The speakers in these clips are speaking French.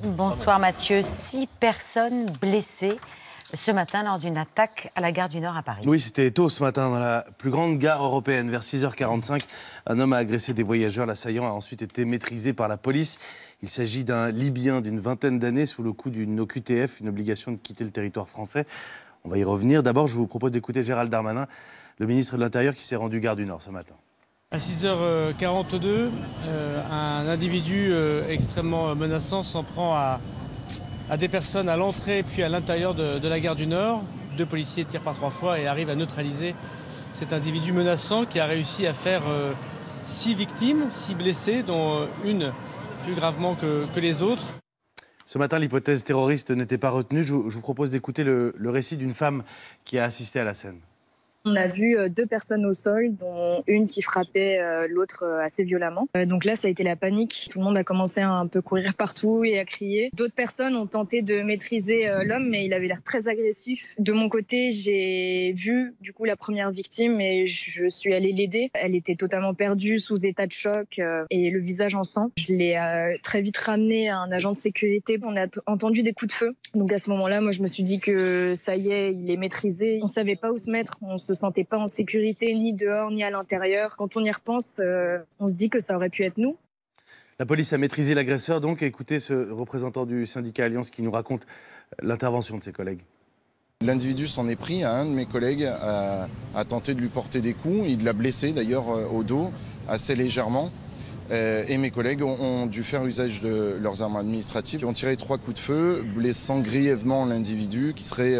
Bonsoir Mathieu. 6 personnes blessées ce matin lors d'une attaque à la gare du Nord à Paris. Oui, c'était tôt ce matin dans la plus grande gare européenne. Vers 6h45, un homme a agressé des voyageurs. L'assaillant a ensuite été maîtrisé par la police. Il s'agit d'un Libyen d'une vingtaine d'années sous le coup d'une OQTF, une obligation de quitter le territoire français. On va y revenir. D'abord, je vous propose d'écouter Gérald Darmanin, le ministre de l'Intérieur qui s'est rendu gare du Nord ce matin. À 6h42, un individu extrêmement menaçant s'en prend à des personnes à l'entrée puis à l'intérieur de la gare du Nord. 2 policiers tirent par 3 fois et arrivent à neutraliser cet individu menaçant qui a réussi à faire 6 victimes, 6 blessés, dont une plus gravement que les autres. Ce matin, l'hypothèse terroriste n'était pas retenue. Je vous propose d'écouter le récit d'une femme qui a assisté à la scène. On a vu 2 personnes au sol, dont une qui frappait l'autre assez violemment. Donc là, ça a été la panique. Tout le monde a commencé à un peu courir partout et à crier. D'autres personnes ont tenté de maîtriser l'homme, mais il avait l'air très agressif. De mon côté, j'ai vu du coup la première victime et je suis allée l'aider. Elle était totalement perdue, sous état de choc et le visage en sang. Je l'ai très vite ramenée à un agent de sécurité. On a entendu des coups de feu. Donc à ce moment-là, moi, je me suis dit que ça y est, il est maîtrisé. On savait pas où se mettre. On se sentait pas en sécurité, ni dehors, ni à l'intérieur. Quand on y repense, on se dit que ça aurait pu être nous. La police a maîtrisé l'agresseur, donc. Écoutez ce représentant du syndicat Alliance qui nous raconte l'intervention de ses collègues. L'individu s'en est pris à un de mes collègues, a tenté de lui porter des coups. Il l'a blessé d'ailleurs au dos, assez légèrement. Et mes collègues ont dû faire usage de leurs armes administratives. Ils ont tiré 3 coups de feu, blessant grièvement l'individu qui serait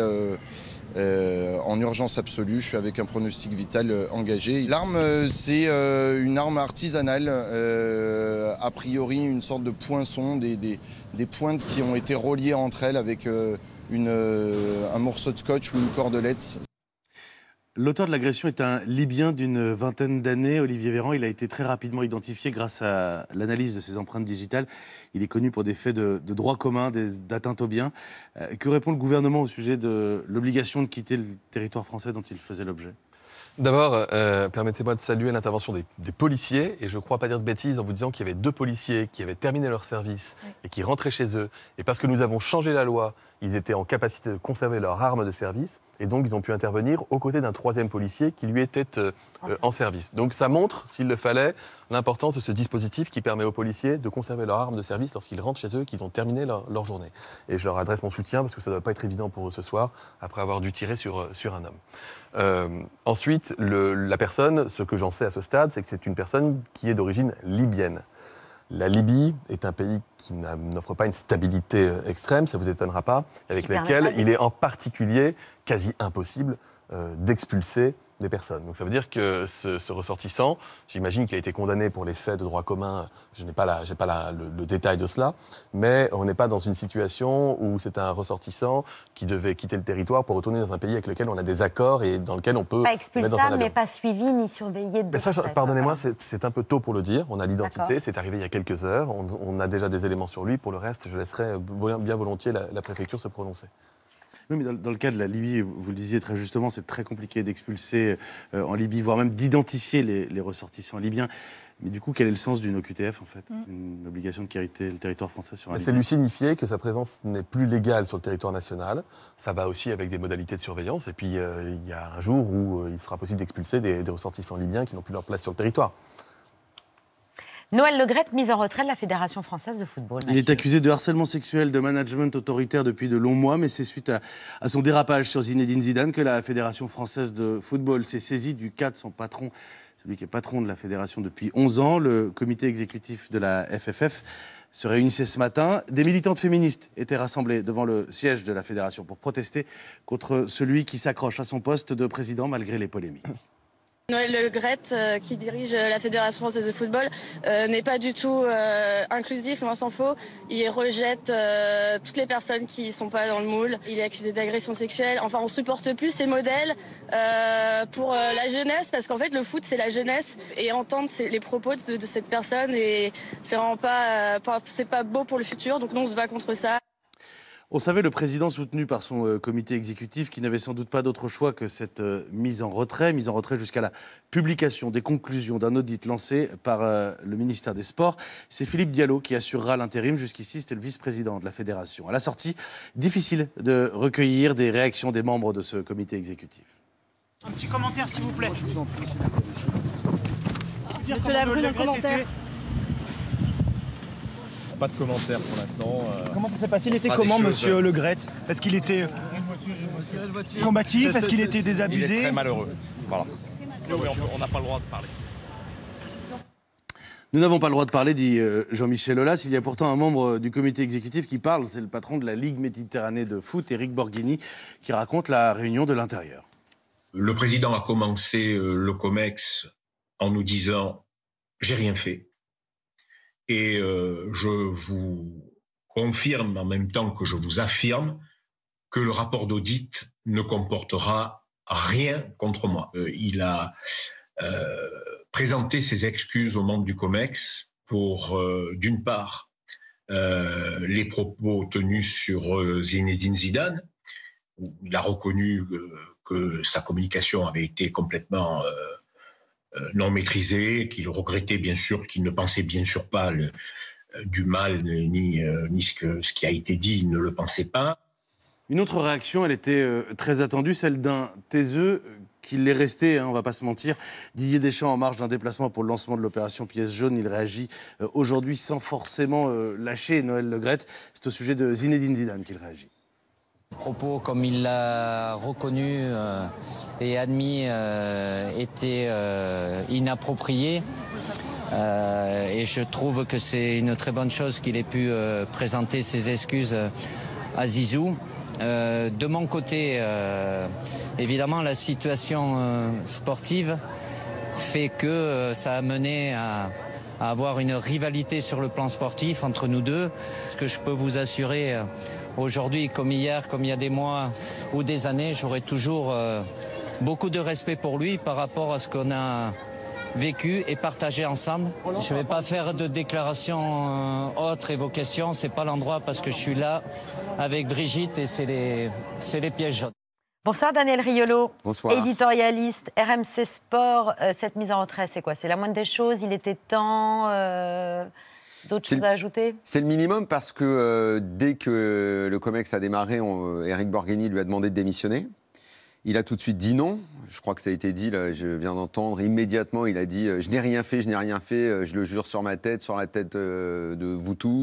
en urgence absolue. Je suis avec un pronostic vital engagé. L'arme, c'est une arme artisanale, a priori une sorte de poinçon, des pointes qui ont été reliées entre elles avec un morceau de scotch ou une cordelette. L'auteur de l'agression est un Libyen d'une vingtaine d'années, Olivier Véran. Il a été très rapidement identifié grâce à l'analyse de ses empreintes digitales. Il est connu pour des faits de droit commun, d'atteinte aux biens. Que répond le gouvernement au sujet de l'obligation de quitter le territoire français dont il faisait l'objet ? D'abord, permettez-moi de saluer l'intervention des policiers, et je ne crois pas dire de bêtises en vous disant qu'il y avait 2 policiers qui avaient terminé leur service et qui rentraient chez eux. Et parce que nous avons changé la loi, ils étaient en capacité de conserver leur arme de service, et donc ils ont pu intervenir aux côtés d'un 3e policier qui lui était en service. Donc ça montre, s'il le fallait, l'importance de ce dispositif qui permet aux policiers de conserver leur arme de service lorsqu'ils rentrent chez eux, qu'ils ont terminé leur journée. Et je leur adresse mon soutien parce que ça ne doit pas être évident pour eux ce soir, après avoir dû tirer sur un homme. Ensuite, la personne, ce que j'en sais à ce stade, c'est que c'est une personne qui est d'origine libyenne. La Libye est un pays qui n'offre pas une stabilité extrême, ça ne vous étonnera pas, avec laquelle il est en particulier quasi impossible d'expulser des personnes. Donc ça veut dire que ce ressortissant, j'imagine qu'il a été condamné pour les faits de droit commun, je n'ai pas le détail de cela, mais on n'est pas dans une situation où c'est un ressortissant qui devait quitter le territoire pour retourner dans un pays avec lequel on a des accords et dans lequel on peut... Pas expulsable, mais pas suivi ni surveillé. Pardonnez-moi, c'est un peu tôt pour le dire. On a l'identité, c'est arrivé il y a quelques heures. On a déjà des éléments sur lui. Pour le reste, je laisserai bien volontiers la préfecture se prononcer. Oui, mais dans le cas de la Libye, vous le disiez très justement, c'est très compliqué d'expulser en Libye, voire même d'identifier les ressortissants libyens. Mais du coup, quel est le sens d'une OQTF, en fait ? Une obligation de quitter le territoire français sur un Libyen ? C'est lui signifier que sa présence n'est plus légale sur le territoire national. Ça va aussi avec des modalités de surveillance. Et puis, il y a un jour où il sera possible d'expulser des ressortissants libyens qui n'ont plus leur place sur le territoire. Noël Le Graët, mise en retrait de la Fédération française de football. Il est accusé de harcèlement sexuel, de management autoritaire depuis de longs mois, mais c'est suite à son dérapage sur Zinedine Zidane que la Fédération française de football s'est saisie du cas de son patron, celui qui est patron de la fédération depuis 11 ans. Le comité exécutif de la FFF se réunissait ce matin. Des militantes féministes étaient rassemblées devant le siège de la fédération pour protester contre celui qui s'accroche à son poste de président malgré les polémiques. Noël Le Graët, qui dirige la Fédération française de football, n'est pas du tout inclusif, loin s'en faut. Il rejette toutes les personnes qui ne sont pas dans le moule. Il est accusé d'agression sexuelle. Enfin, on ne supporte plus ces modèles pour la jeunesse, parce qu'en fait, le foot, c'est la jeunesse. Et entendre les propos de cette personne, et c'est vraiment pas beau pour le futur. Donc nous, on se bat contre ça. On savait le président soutenu par son comité exécutif qui n'avait sans doute pas d'autre choix que cette mise en retrait jusqu'à la publication des conclusions d'un audit lancé par le ministère des Sports. C'est Philippe Diallo qui assurera l'intérim. Jusqu'ici, c'était le vice-président de la fédération. À la sortie, difficile de recueillir des réactions des membres de ce comité exécutif. Un petit commentaire, s'il vous plaît. Je vous en prie. Monsieur Labrune, un commentaire. Pas de commentaire pour l'instant. Comment ça s'est passé? Il était comment, monsieur Le Gret? Est-ce qu'il était combatif? Est-ce qu'il était désabusé? Il est très malheureux. Voilà. On n'a pas le droit de parler. Nous n'avons pas le droit de parler, dit Jean-Michel Aulas. Il y a pourtant un membre du comité exécutif qui parle. C'est le patron de la Ligue Méditerranée de foot, Éric Borghini, qui raconte la réunion de l'intérieur. Le président a commencé le COMEX en nous disant « j'ai rien fait ». Et je vous confirme en même temps que je vous affirme que le rapport d'audit ne comportera rien contre moi. Il a présenté ses excuses aux membres du COMEX pour, d'une part, les propos tenus sur Zinedine Zidane. Il a reconnu que sa communication avait été complètement non maîtrisé, qu'il regrettait bien sûr, qu'il ne pensait bien sûr pas du mal, ni ce qui a été dit, il ne le pensait pas. Une autre réaction, elle était très attendue, celle d'un taiseux qui l'est resté, on ne va pas se mentir. Didier Deschamps, en marge d'un déplacement pour le lancement de l'opération Pièce jaune, il réagit aujourd'hui sans forcément lâcher Noël Le Graët. C'est au sujet de Zinedine Zidane qu'il réagit. Propos, comme il l'a reconnu et admis, étaient inappropriés. Et je trouve que c'est une très bonne chose qu'il ait pu présenter ses excuses à Zizou. De mon côté, évidemment, la situation sportive fait que ça a mené à avoir une rivalité sur le plan sportif entre nous deux. Ce que je peux vous assurer aujourd'hui, comme hier, comme il y a des mois ou des années, j'aurai toujours beaucoup de respect pour lui par rapport à ce qu'on a vécu et partagé ensemble. Je ne vais pas faire de déclarations autres et vos questions, c'est pas l'endroit parce que je suis là avec Brigitte et c'est les pièges jaunes. Bonsoir Daniel Riolo. Bonsoir. Éditorialiste, RMC Sport. Cette mise en retrait, c'est quoi? C'est la moindre des choses? Il était temps d'autres choses à ajouter? C'est le minimum parce que dès que le COMEX a démarré, Éric Borghini lui a demandé de démissionner. Il a tout de suite dit non. Je crois que ça a été dit, là, je viens d'entendre. Immédiatement, il a dit « je n'ai rien fait, je le jure sur ma tête, sur la tête de vous tous ».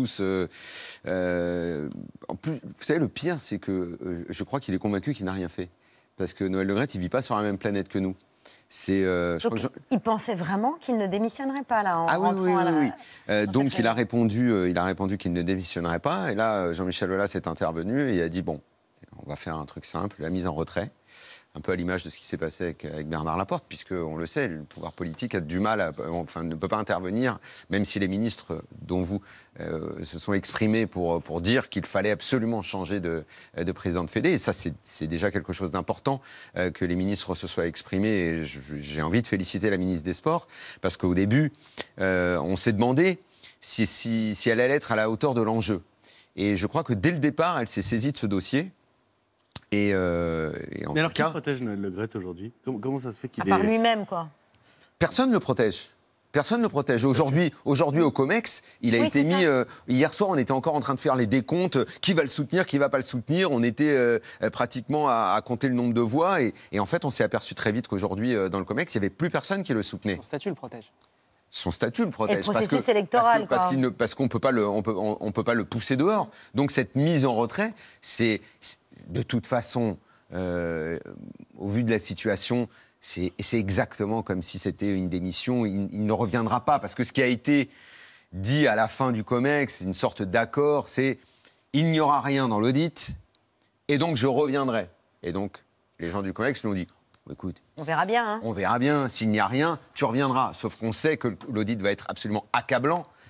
En plus, vous savez, le pire, c'est que je crois qu'il est convaincu qu'il n'a rien fait. Parce que Noël Le Graët, il ne vit pas sur la même planète que nous. Donc, il pensait vraiment qu'il ne démissionnerait pas, là, en rentrant à la... Donc, il a répondu qu'il ne démissionnerait pas. Et là, Jean-Michel Aulas est intervenu et il a dit « bon, on va faire un truc simple, la mise en retrait ». Un peu à l'image de ce qui s'est passé avec Bernard Laporte, puisqu'on le sait, le pouvoir politique a du mal, ne peut pas intervenir, même si les ministres, dont vous, se sont exprimés pour dire qu'il fallait absolument changer de président de Fédé. Et ça, c'est déjà quelque chose d'important que les ministres se soient exprimés. Et j'ai envie de féliciter la ministre des Sports, parce qu'au début, on s'est demandé si elle allait être à la hauteur de l'enjeu. Et je crois que dès le départ, elle s'est saisie de ce dossier. Mais alors, qui protège Noël Le Graët aujourd'hui? Comment ça se fait qu'il est... À part lui-même, quoi. Personne ne le protège. Personne ne le protège. Aujourd'hui, au COMEX, il a été mis... hier soir, on était encore en train de faire les décomptes. Qui va le soutenir, qui ne va pas le soutenir? On était pratiquement à compter le nombre de voix. Et en fait, on s'est aperçu très vite qu'aujourd'hui, dans le COMEX, il n'y avait plus personne qui le soutenait. Son statut le protège. Son statut le protège. Et le processus électoral, parce qu'on ne peut pas le pousser dehors. Donc cette mise en retrait, c'est de toute façon, au vu de la situation, c'est exactement comme si c'était une démission. Il ne reviendra pas, parce que ce qui a été dit à la fin du COMEX, une sorte d'accord, c'est « il n'y aura rien dans l'audit, et donc je reviendrai ». Et donc, les gens du COMEX nous ont dit « écoute, on verra bien. On verra bien, s'il n'y a rien, tu reviendras ». Sauf qu'on sait que l'audit va être absolument accablant,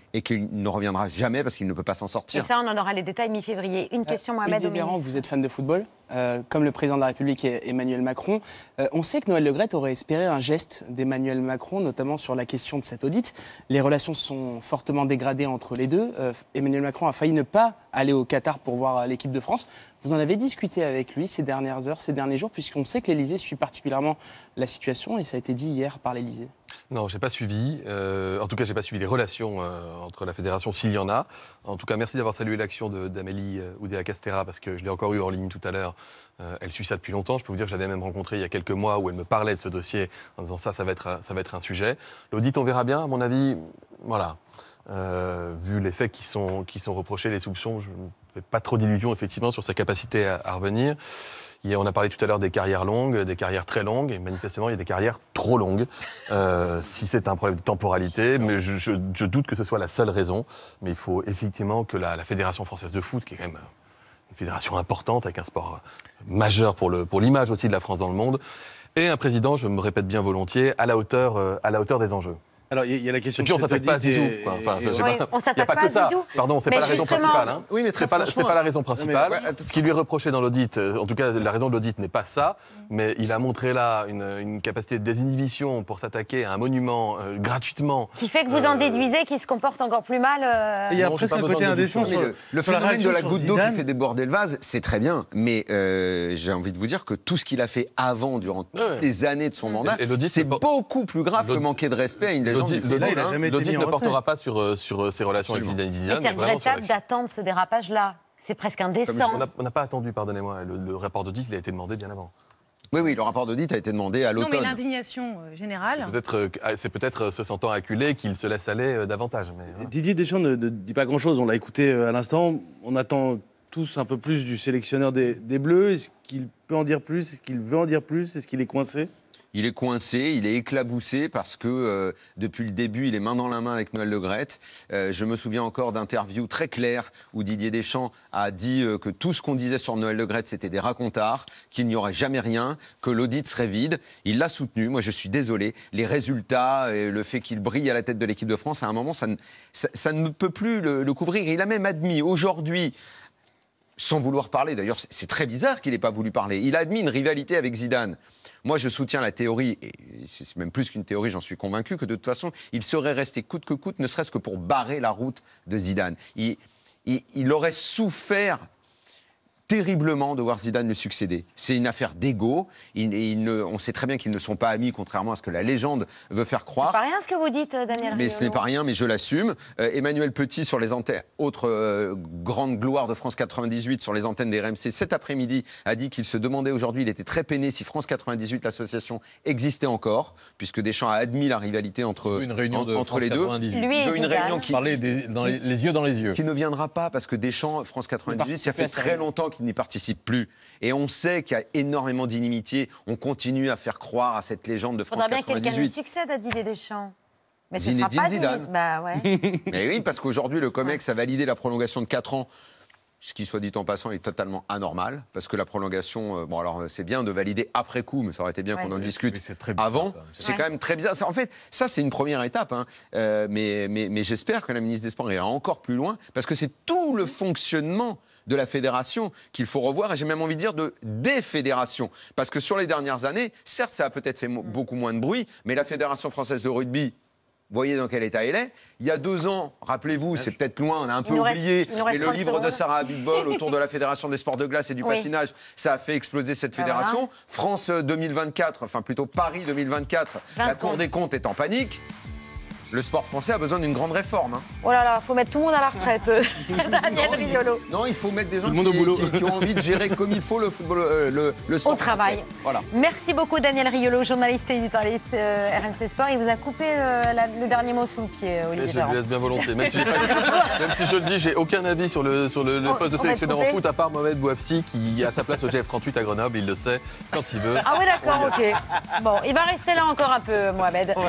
et qu'il ne reviendra jamais parce qu'il ne peut pas s'en sortir. Et ça, on en aura les détails mi-février. Une question, Mohamed. Olivier Véran, vous êtes fan de football, comme le président de la République Emmanuel Macron. On sait que Noël Le Graët aurait espéré un geste d'Emmanuel Macron, notamment sur la question de cet audit. Les relations sont fortement dégradées entre les deux. Emmanuel Macron a failli ne pas aller au Qatar pour voir l'équipe de France. Vous en avez discuté avec lui ces dernières heures, ces derniers jours, puisqu'on sait que l'Élysée suit particulièrement la situation, et ça a été dit hier par l'Élysée. Non, j'ai pas suivi. En tout cas, j'ai pas suivi les relations entre la fédération, s'il y en a. En tout cas, merci d'avoir salué l'action d'Amélie Oudéa-Castéra, parce que je l'ai encore eu en ligne tout à l'heure. Elle suit ça depuis longtemps. Je peux vous dire que je l'avais même rencontrée il y a quelques mois où elle me parlait de ce dossier en disant ça va être un sujet. L'audit, on verra bien. À mon avis, voilà. Vu les faits qui sont reprochés, les soupçons, je ne fais pas trop d'illusions effectivement sur sa capacité à revenir. On a parlé tout à l'heure des carrières longues, des carrières très longues, et manifestement, il y a des carrières trop longues. Si c'est un problème de temporalité, mais je doute que ce soit la seule raison. Mais il faut effectivement que la Fédération française de foot, qui est quand même une fédération importante, avec un sport majeur pour l'image aussi de la France dans le monde, et un président, je me répète bien volontiers, à la hauteur des enjeux. Alors, il y a la question. Et puis on s'attaque pas à Zizou. On s'attaque pas à Zizou. Pardon, c'est pas la raison principale. Hein. Oui, mais c'est pas la raison principale. Ce qui lui est reproché dans l'audit, en tout cas, la raison de l'audit n'est pas ça, mais il a montré là une capacité de désinhibition pour s'attaquer à un monument gratuitement. Qui fait que vous en déduisez qu'il se comporte encore plus mal. Il y a presque un côté indécent. Le phénomène de la goutte d'eau qui fait déborder le vase, c'est très bien, mais j'ai envie de vous dire que tout ce qu'il a fait avant, durant toutes les années de son mandat, c'est beaucoup plus grave que manquer de respect à une légende. L'audit ne portera pas sur ses relations avec Zinedine Zidane. C'est regrettable d'attendre ce dérapage-là. C'est presque indécent. On n'a pas attendu, pardonnez-moi. Le rapport d'audit, il a été demandé bien avant. Oui, le rapport d'audit a été demandé à l'automne. Non, mais l'indignation générale... C'est peut-être se sentant acculé qu'il se laisse aller davantage. Mais, voilà. Didier Deschamps ne dit pas grand-chose. On l'a écouté à l'instant. On attend tous un peu plus du sélectionneur des Bleus. Est-ce qu'il peut en dire plus? Est-ce qu'il veut en dire plus? Est-ce qu'il est coincé? Il est coincé, il est éclaboussé parce que depuis le début, il est main dans la main avec Noël Le Graët. Je me souviens encore d'interviews très claires où Didier Deschamps a dit que tout ce qu'on disait sur Noël Le Graët, c'était des racontards, qu'il n'y aurait jamais rien, que l'audit serait vide. Il l'a soutenu. Moi, je suis désolé. Les résultats et le fait qu'il brille à la tête de l'équipe de France, à un moment, ça ne peut plus le couvrir. Il a même admis aujourd'hui, sans vouloir parler, d'ailleurs, c'est très bizarre qu'il n'ait pas voulu parler, il a admis une rivalité avec Zidane. Moi, je soutiens la théorie, et c'est même plus qu'une théorie, j'en suis convaincu, que de toute façon, il serait resté coûte que coûte, ne serait-ce que pour barrer la route de Zidane. Il aurait souffert terriblement de voir Zidane lui succéder. C'est une affaire d'ego. On sait très bien qu'ils ne sont pas amis, contrairement à ce que la légende veut faire croire. C'est pas rien ce que vous dites, Daniel Riolo. Mais ce n'est pas rien, mais je l'assume. Emmanuel Petit, sur les antennes, autre grande gloire de France 98, sur les antennes des RMC, cet après-midi, a dit qu'il se demandait aujourd'hui, il était très peiné si France 98, l'association, existait encore, puisque Deschamps a admis la rivalité entre les deux. Lui et une réunion qui parlait les yeux dans les yeux. Qui ne viendra pas, parce que Deschamps, France 98, ça fait très longtemps qu'il n'y participe plus. Et on sait qu'il y a énormément d'inimitié. On continue à faire croire à cette légende de France 98. Faudra bien quelqu'un lui succède à Didier Deschamps. Mais ce Zinedine sera pas Zidane. Bah ouais. Mais oui, parce qu'aujourd'hui, le COMEX a validé la prolongation de 4 ans. Ce qui, soit dit en passant, est totalement anormal, parce que la prolongation, bon alors c'est bien de valider après coup, mais ça aurait été bien qu'on en discute avant. C'est quand même très bizarre. En fait, ça c'est une première étape, hein. Mais j'espère que la ministre des Sports ira encore plus loin, parce que c'est tout le fonctionnement de la fédération qu'il faut revoir, et j'ai même envie de dire de défédération. Parce que sur les dernières années, certes ça a peut-être fait beaucoup moins de bruit, mais la Fédération française de rugby, vous voyez dans quel état elle est. Il y a 2 ans, rappelez-vous, c'est peut-être loin, on a un peu oublié, mais le livre de Sarah Abitbol autour de la Fédération des sports de glace et du patinage, ça a fait exploser cette fédération. Voilà. France 2024, enfin plutôt Paris 2024, la Cour des comptes est en panique. Le sport français a besoin d'une grande réforme. Hein. Oh là là, faut mettre tout le monde à la retraite, Daniel Riolo. Non, il faut mettre des gens qui ont envie de gérer comme il faut le football, le sport au travail. Français. Voilà. Merci beaucoup Daniel Riolo, journaliste et éditorialiste RMC Sport. Il vous a coupé le dernier mot sous le pied, Olivier Véran. Je lui laisse bien volontiers. Même si je le dis, j'ai aucun avis sur le poste de sélectionneur en foot, à part Mohamed Bouafsi, qui a sa place au GF38 à Grenoble. Il le sait quand il veut. Ah oui, d'accord, ok. Bon, il va rester là encore un peu, Mohamed.